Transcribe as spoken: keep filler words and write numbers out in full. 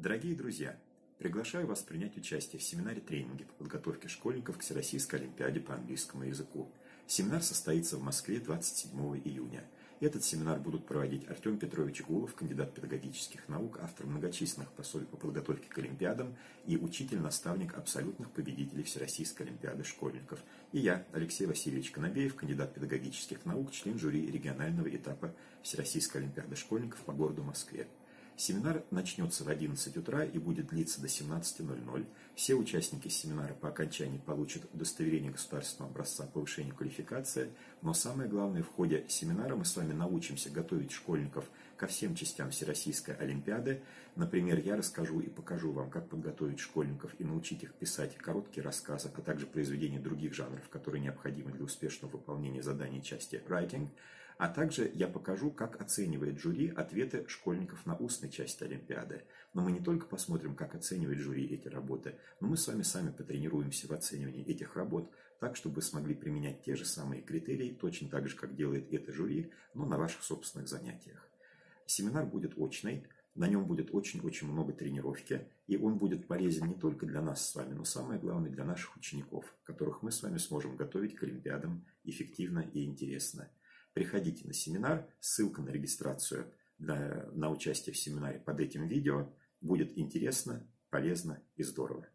Дорогие друзья, приглашаю вас принять участие в семинаре-тренинге по подготовке школьников к Всероссийской олимпиаде по английскому языку. Семинар состоится в Москве двадцать седьмого июня. Этот семинар будут проводить Артем Петрович Гулов, кандидат педагогических наук, автор многочисленных пособий по подготовке к олимпиадам и учитель-наставник абсолютных победителей Всероссийской олимпиады школьников. И я, Алексей Васильевич Конобеев, кандидат педагогических наук, член жюри регионального этапа Всероссийской олимпиады школьников по городу Москве. Семинар начнется в одиннадцать утра и будет длиться до семнадцати ноль-ноль. Все участники семинара по окончании получат удостоверение государственного образца повышения квалификации. Но самое главное, в ходе семинара мы с вами научимся готовить школьников ко всем частям Всероссийской олимпиады. Например, я расскажу и покажу вам, как подготовить школьников и научить их писать короткие рассказы, а также произведения других жанров, которые необходимы для успешного выполнения заданий части writing. А также я покажу, как оценивает жюри ответы школьников на устной части олимпиады. Но мы не только посмотрим, как оценивает жюри эти работы, но мы с вами сами потренируемся в оценивании этих работ, так, чтобы вы смогли применять те же самые критерии, точно так же, как делает это жюри, но на ваших собственных занятиях. Семинар будет очный, на нем будет очень-очень много тренировки, и он будет полезен не только для нас с вами, но самое главное для наших учеников, которых мы с вами сможем готовить к олимпиадам эффективно и интересно. Приходите на семинар, ссылка на регистрацию на, на участие в семинаре под этим видео. Будет интересно, полезно и здорово.